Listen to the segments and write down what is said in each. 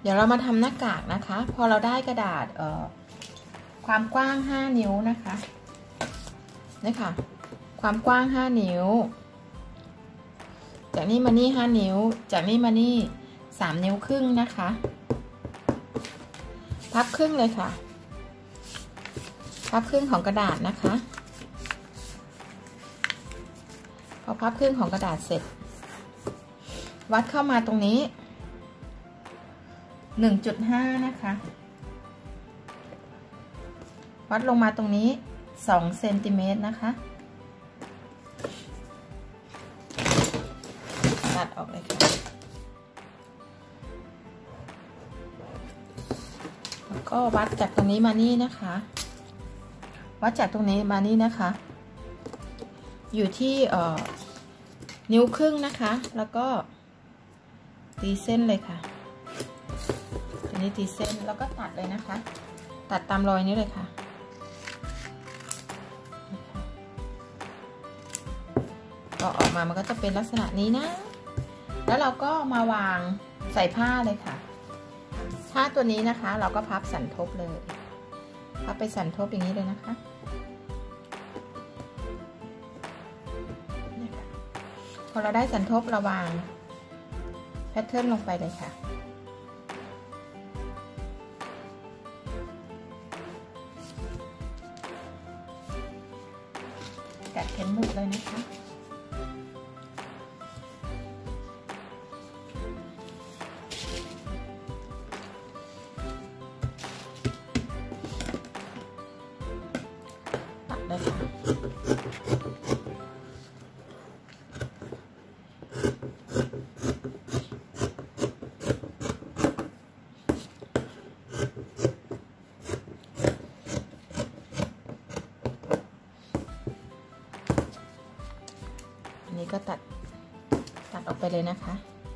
ดี๋ยวเรามาทำหน้ากากนะคะพอเราได้กระดาษความกว้าง5 นิ้วนะคะนี่ค่ะความกว้าง5 นิ้วจากนี้มานี่5 นิ้วจากนี้มานี่3 นิ้วครึ่งนะคะพับครึ่งเลยค่ะพับครึ่งของกระดาษนะคะพอพับครึ่งของกระดาษเสร็จวัดเข้ามาตรงนี้ 1.5 นะคะวัดลงมาตรงนี้2 เซนติเมตรนะคะตัดออกเลยค่ะแล้วก็วัดจากตรงนี้มานี่นะคะวัดจากตรงนี้มานี่นะคะอยู่ที่นิ้วครึ่งนะคะแล้วก็ตีเส้นเลยค่ะทีนี้ตีเส้นแล้วก็ตัดเลยนะคะตัดตามรอยนี้เลยค่ะก็ออกมามันก็จะเป็นลักษณะนี้นะแล้วเราก็มาวางใส่ผ้าเลยค่ะผ้าตัวนี้นะคะเราก็พับสันทบเลยพับไปสันทบอย่างนี้เลยนะคะพอเราได้สันทบเราวางแพทเทิร์นลงไปเลยค่ะกัดเข็มหมุดเลยนะคะตัดเลยค่ะนี้ก็ตัดออกไปเลยนะคะ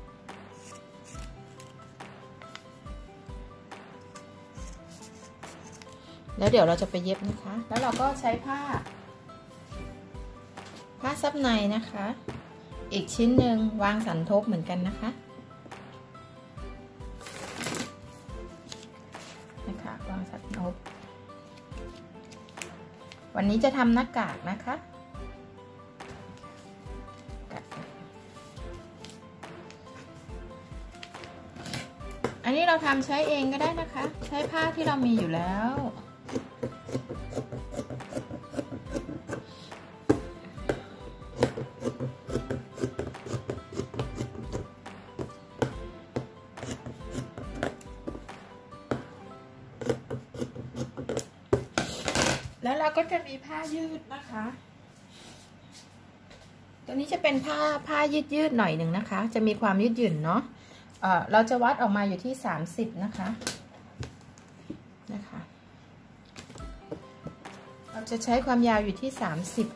แล้วเดี๋ยวเราจะไปเย็บนะคะแล้วเราก็ใช้ผ้าซับในนะคะอีกชิ้นหนึ่งวางสันทบเหมือนกันนะคะวางสันทบวันนี้จะทำหน้ากากนะคะอันนี้เราทำใช้เองก็ได้นะคะใช้ผ้าที่เรามีอยู่แล้วแล้วเราก็จะมีผ้ายืดนะคะตัวนี้จะเป็นผ้ายืดหน่อยหนึ่งนะคะจะมีความยืดหยุ่นเนาะเราจะวัดออกมาอยู่ที่30นะคะเราจะใช้ความยาวอยู่ที่30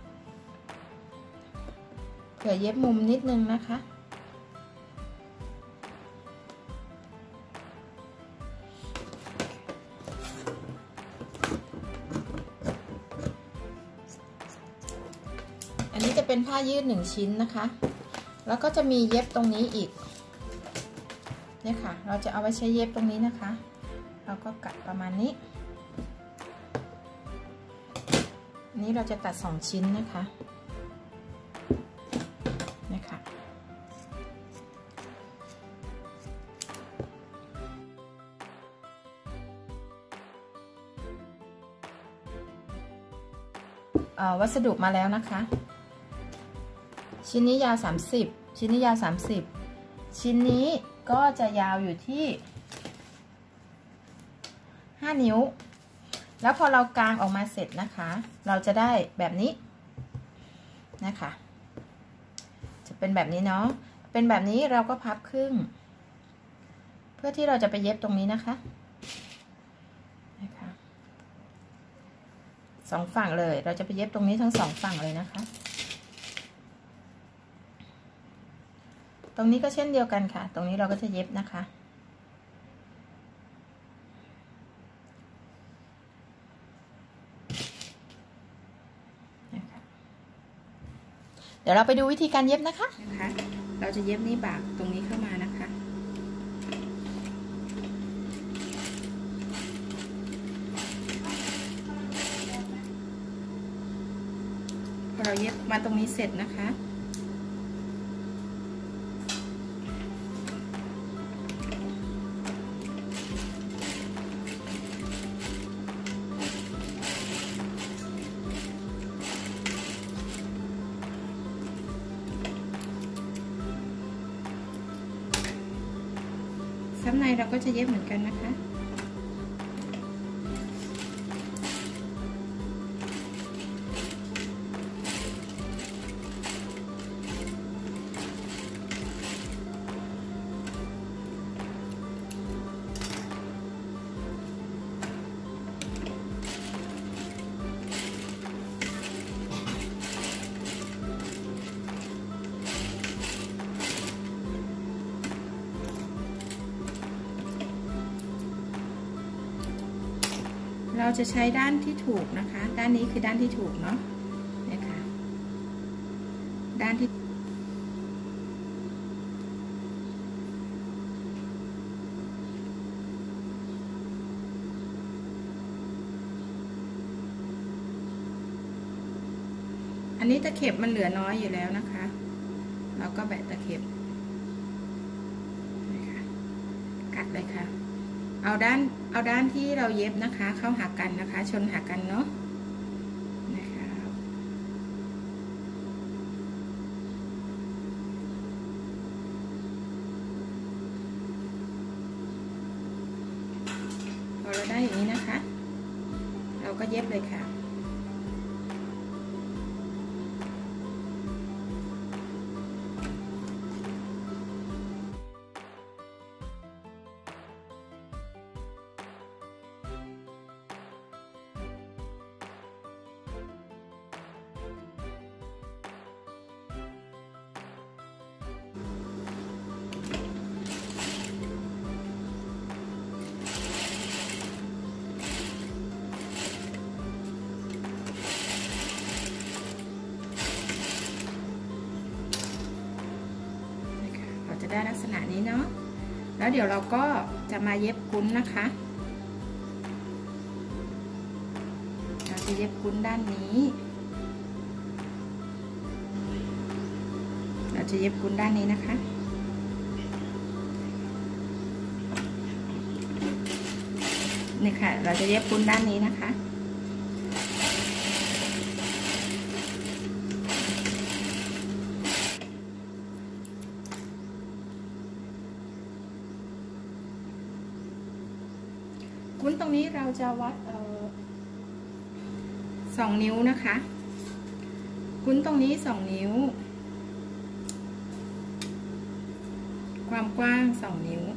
เผื่อเย็บมุมนิดนึงนะคะอันนี้จะเป็นผ้ายืด1 ชิ้นนะคะแล้วก็จะมีเย็บตรงนี้อีกเนี่ยค่ะเราจะเอาไว้ใช้เย็บตรงนี้นะคะเราก็กัดประมาณนี้นี้เราจะตัด2 ชิ้นนะคะเนี่ยค่ะวัสดุมาแล้วนะคะชิ้นนี้ยาว30ชิ้นนี้ยาว30ชิ้นนี้ก็จะยาวอยู่ที่5 นิ้วแล้วพอเรากางออกมาเสร็จนะคะเราจะได้แบบนี้นะคะจะเป็นแบบนี้เนาะเป็นแบบนี้เราก็พับครึ่งเพื่อที่เราจะไปเย็บตรงนี้นะคะ2 ฝั่งเลยเราจะไปเย็บตรงนี้ทั้ง2 ฝั่งเลยนะคะตรงนี้ก็เช่นเดียวกันค่ะตรงนี้เราก็จะเย็บนะคะเดี๋ยวเราไปดูวิธีการเย็บนะคะเราจะเย็บนี่บากตรงนี้เข้ามานะคะเราเย็บมาตรงนี้เสร็จนะคะซับในเราก็จะเย็บเหมือนกันนะคะเราจะใช้ด้านที่ถูกนะคะด้านนี้คือด้านที่ถูกเนาะเนี่ยค่ะด้านที่อันนี้ตะเข็บมันเหลือน้อยอยู่แล้วนะคะเราก็แบะตะเข็บนะคะกัดเลยค่ะเอาด้านที่เราเย็บนะคะเข้าหากันนะคะชนหากันเนาะนะคะพอเราได้อย่างนี้นะคะเราก็เย็บเลยค่ะจะได้ลักษณะนี้เนาะแล้วเดี๋ยวเราก็จะมาเย็บกุ้นนะคะเราจะเย็บกุ้นด้านนี้เราจะเย็บกุ้นด้านนี้นะคะนี่ค่ะเราจะเย็บกุ้นด้านนี้นะคะกุ้นตรงนี้เราจะวัด2 นิ้วนะคะกุ้นตรงนี้2 นิ้วความกว้าง2 นิ้ว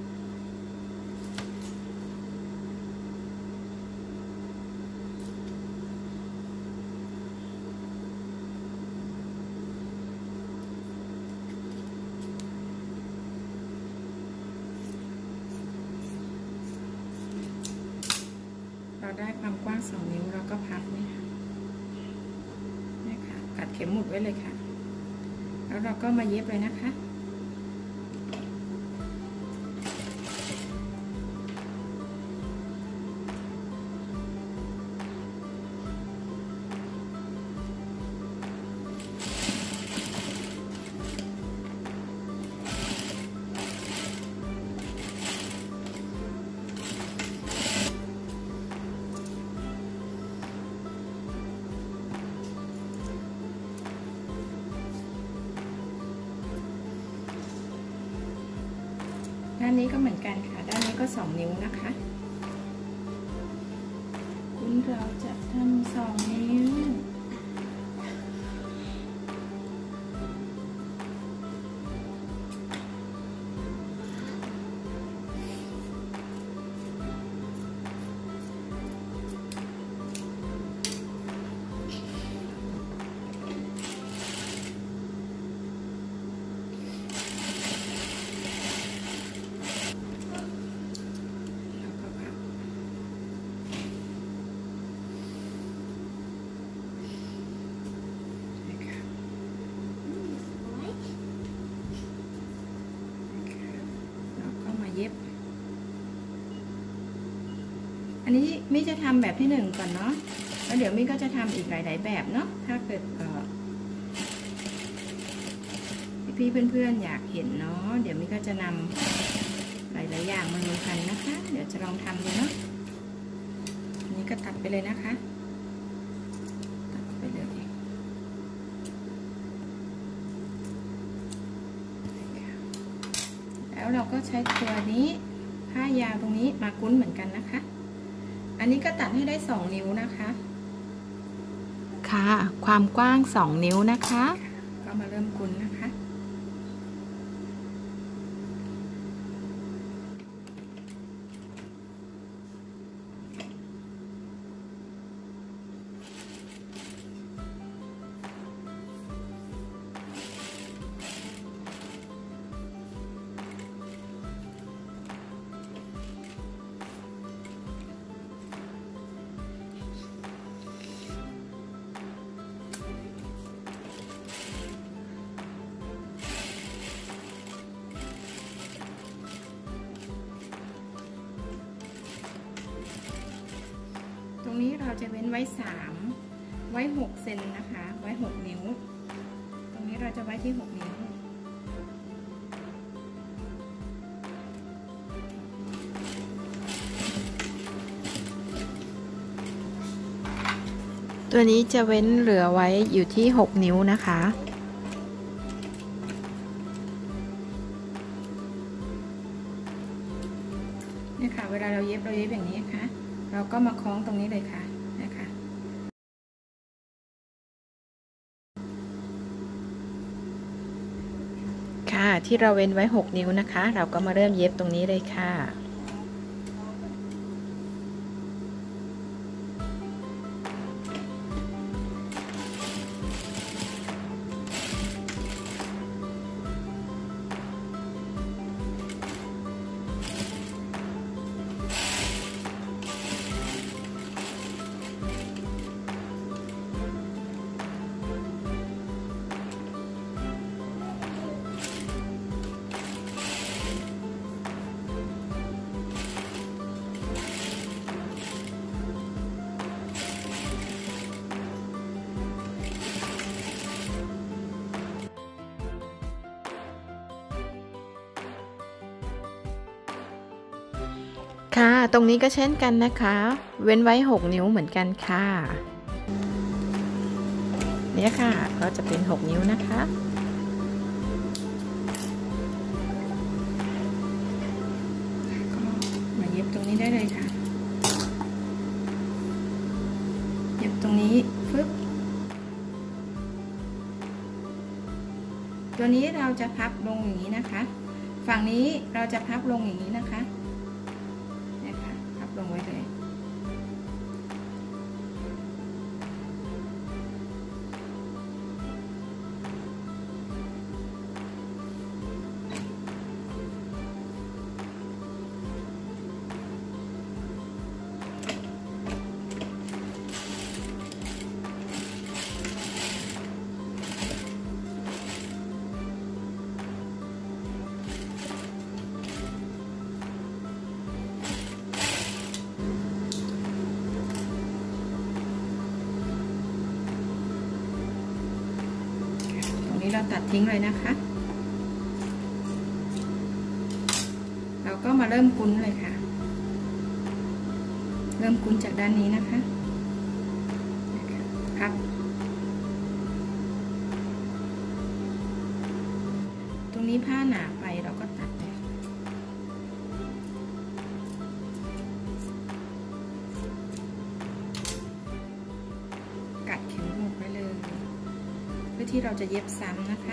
เราได้ความกว้าง2 นิ้วเราก็พับนี่ค่ะกัดเข็มหมุดไว้เลยค่ะแล้วเราก็มาเย็บเลยนะคะด้านนี้ก็เหมือนกันค่ะด้านนี้ก็2 นิ้วนะคะกุ้นเราจะทำ2 นิ้วเย็บอันนี้มิจะทำแบบที่1ก่อนเนาะแล้วเดี๋ยวมิก็จะทำอีกหลายๆแบบเนาะถ้าเกิดพี่ๆเพื่อนๆอยากเห็นเนาะเดี๋ยวมิก็จะนำหลายๆอย่างมารวมกันนะคะเดี๋ยวจะลองทำดูเนาะนี้ก็ตัดไปเลยนะคะตัดไปเลยแล้วเราก็ใช้ตัวนี้ผ้ายาวตรงนี้มากุ้นเหมือนกันนะคะอันนี้ก็ตัดให้ได้2 นิ้วนะคะค่ะความกว้าง2 นิ้วนะคะก็มาเริ่มกุ้นนะคะตรงนี้เราจะเว้นไว้3ไว้6 เซนนะคะไว้6 นิ้วตรงนี้เราจะไว้ที่6 นิ้วตัวนี้จะเว้นเหลือไว้อยู่ที่6 นิ้วนะคะนี่ค่ะเวลาเราเย็บอย่างนี้ค่ะเราก็มาคล้องตรงนี้เลยค่ะนะคะค่ะที่เราเว้นไว้6 นิ้วนะคะเราก็มาเริ่มเย็บตรงนี้เลยค่ะค่ะตรงนี้ก็เช่นกันนะคะเว้นไว้6 นิ้วเหมือนกันค่ะเนี่ยค่ะก็จะเป็น6 นิ้วนะคะก็มาเย็บตรงนี้ได้เลยค่ะเย็บตรงนี้ปึ๊บตัวนี้เราจะพับลงอย่างนี้นะคะฝั่งนี้เราจะพับลงอย่างนี้นะคะลงไว้เลยเราตัดทิ้งเลยนะคะเราก็มาเริ่มกุ้นเลยค่ะเริ่มกุ้นจากด้านนี้นะคะครับตรงนี้ผ้าหนาไปเราก็ตัดเลยกัดเข็มหมุดไว้เลยเพื่อที่เราจะเย็บซ้ำนะคะ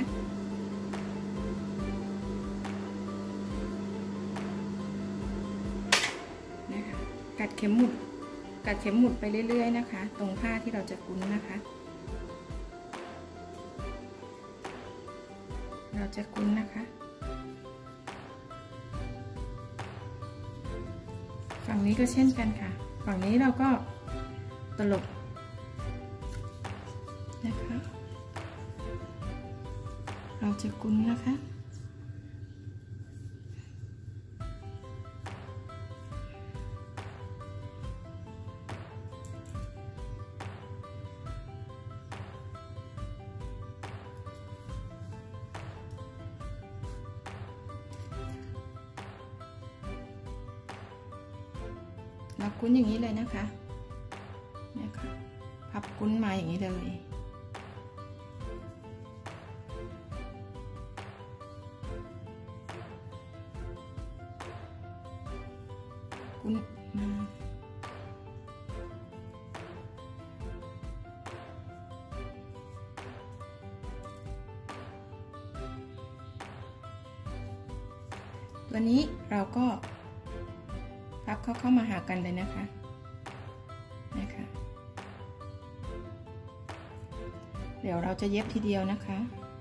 กัดเข็มหมุดไปเรื่อยๆนะคะตรงผ้าที่เราจะกุ้นนะคะเราจะกุ้นนะคะฝั่งนี้ก็เช่นกันค่ะฝั่งนี้เราก็ตลบนะคะเราจะกุ้นนะคะเรากุ้นอย่างนี้เลยนะคะเนี่ยค่ะพับกุ้นมาอย่างนี้เลยกุ้นมาตัวนี้เราก็พับเข้ามาหากันเลยนะคะเดี๋ยวเราจะเย็บทีเดียวนะคะ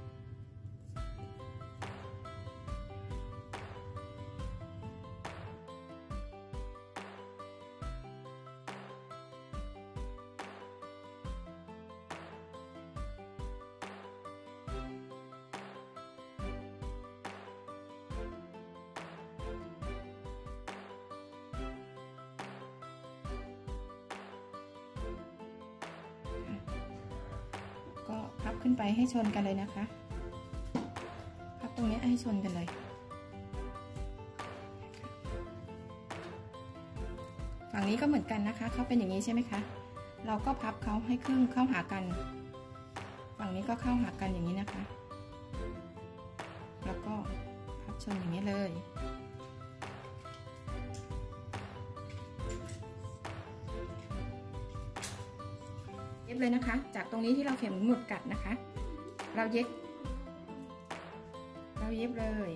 ก็พับขึ้นไปให้ชนกันเลยนะคะพับตรงนี้ให้ชนกันเลยฝั่งนี้ก็เหมือนกันนะคะเขาเป็นอย่างนี้ใช่ไหมคะเราก็พับเขาให้ครึ่งเข้าหากันฝั่งนี้ก็เข้าหากันอย่างนี้นะคะแล้วก็พับชนอย่างนี้เลยเย็บเลยนะคะจากตรงนี้ที่เราเข็มหมุดกัดนะคะเราเย็บเลย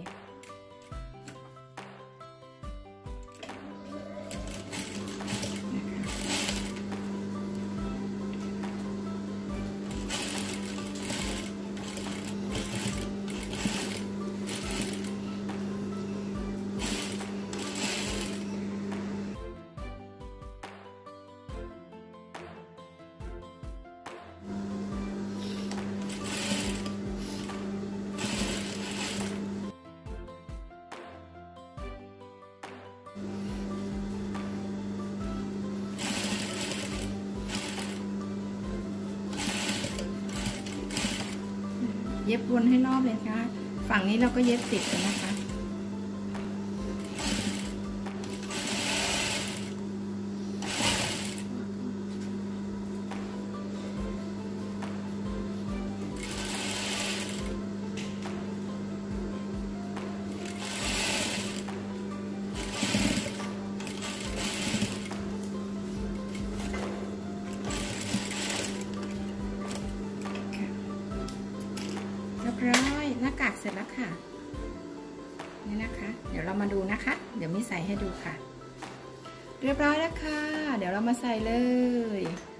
เย็บวนให้รอบเลยค่ะฝั่งนี้เราก็เย็บติดกันนะคะเรียบร้อยหน้ากากเสร็จแล้วค่ะนี่นะคะเดี๋ยวเรามาดูนะคะเดี๋ยวมีใส่ให้ดูค่ะเรียบร้อยแล้วค่ะเดี๋ยวเรามาใส่เลย